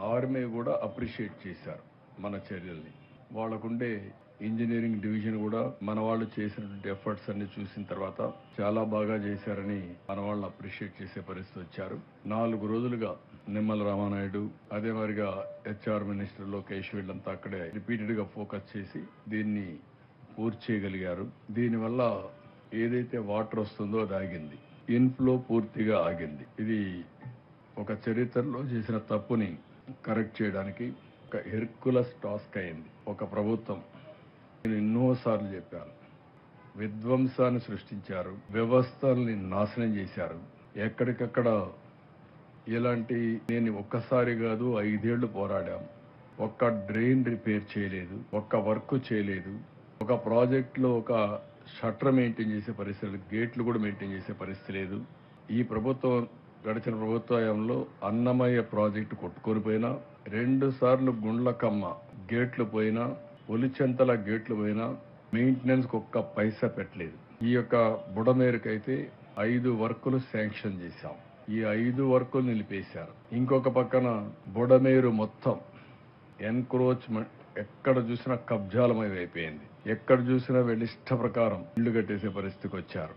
Army కూడా appreciate చేశారు మన చర్యల్ని. వాళ్ళకుండే ఇంజనీరింగ్ డివిజన్ కూడా మన వాళ్ళు చేసినటువంటి ఎఫర్ట్స్ అన్ని చూసిన తర్వాత చాలా బాగా చేశారని మన వాళ్ళని అప్రిషియేట్ చేసే పరిస్థితి వచ్చారు. 4 రోజులుగా నిమ్మల రామానాయుడు, అదే మరిగా హెచ్ఆర్ మినిస్టర్ లోకేష్ వీళ్ళంతా అక్కడే రిపీటెడ్ గా ఫోకస్ చేసి దీన్ని పూర్తి చేయగలిగారు. దీనివల్ల ఏదైతే వాటర్ వస్తుందో అది ఆగింది, ఇన్ఫ్లో పూర్తిగా ఆగింది. ఇది ఒక చరిత్రలో చేసిన తప్పుని కరెక్ట్ చేయడానికి ఒక హెర్కులస్ టాస్క్ అయింది. ఒక ప్రభుత్వం, నేను ఎన్నోసార్లు చెప్పాను, విధ్వంసాన్ని సృష్టించారు, వ్యవస్థల్ని నాశనం చేశారు. ఎక్కడికక్కడ ఇలాంటి నేను ఒక్కసారి కాదు 5 ఏళ్లు పోరాడాం. ఒక్క డ్రైన్ రిపేర్ చేయలేదు, ఒక్క వర్క్ చేయలేదు, ఒక ప్రాజెక్టులో ఒక షట్టర్ మెయింటైన్ చేసే పరిస్థితి, గేట్లు కూడా మెయింటైన్ చేసే పరిస్థితి లేదు. ఈ ప్రభుత్వం గడిచిన ప్రభుత్వంలో అన్నమయ్య ప్రాజెక్టు కొట్టుకొని పోయినా, 2 సార్లు గుండ్లకమ్మ గేట్లు పోయినా, ఒలిచెంతల గేట్లు పోయినా మెయింటెనెన్స్ కు ఒక్క పైసా పెట్టలేదు. ఈ యొక్క బుడమేరుకైతే 5 వర్కులు శాంక్షన్ చేశాం. ఈ 5 వర్కులు నిలిపేశారు. ఇంకొక పక్కన బుడమేరు మొత్తం ఎన్క్రోచ్మెంట్, ఎక్కడ చూసినా కబ్జాలమయం అయిపోయింది. ఎక్కడ చూసినా వీళ్ళు ఇష్ట ప్రకారం ఇళ్లు కట్టేసే పరిస్థితికి వచ్చారు.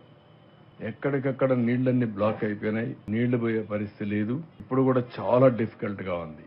ఎక్కడికక్కడ నీళ్లన్నీ బ్లాక్ అయిపోయినాయి, నీళ్లు పోయే పరిస్థితి లేదు. ఇప్పుడు కూడా చాలా డిఫికల్ట్ గా ఉంది.